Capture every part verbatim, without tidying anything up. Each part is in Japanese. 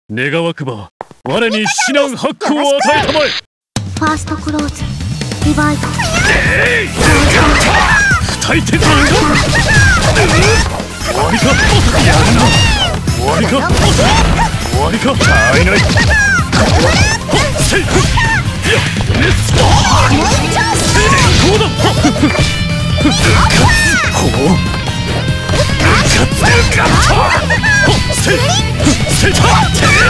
願わくば我に至難ハックを与えたまえ。 ファーストクローズリバイド。 えい二人手と終わりか。やるな。終わりか。終わりか。あいない。せいやレッツゴーだ。ほうせいせいたせい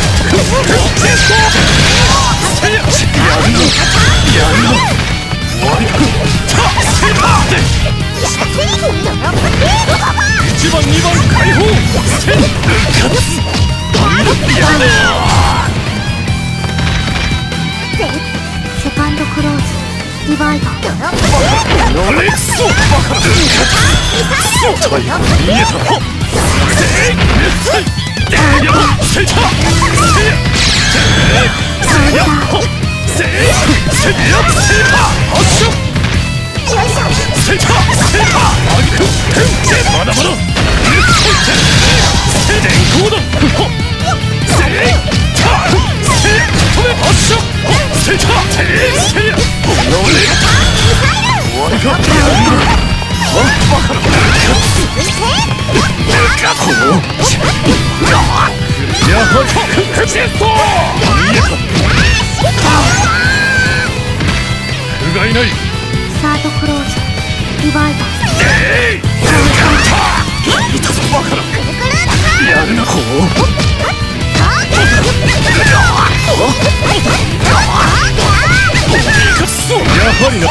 やるなやるな。終わりか。せいたいちばんにばん解放。せいやるな。 セカンドクローズリバイド。 ノレクソバカだ。最後に見えた。せいせいやせいたせいやせいやせいせいやせいたアクションせいたせいたあげくまだまだせい電光だ。せいたせい止めアクションせいたせいせいやノレ終わりか。やるな。バカなやはりクジェット見えた。不甲斐ない。 サードクローズリバイド。 えいいたぞバカな。やるな。こうやはりな。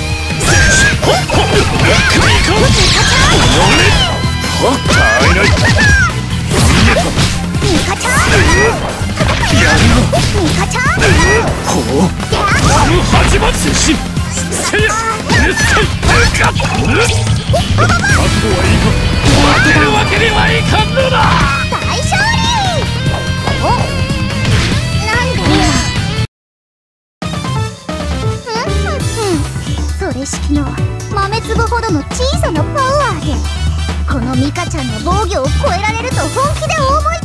それ式の豆粒ほどの小さなパワーでこのミカちゃんの防御を超えられると本気で大盛り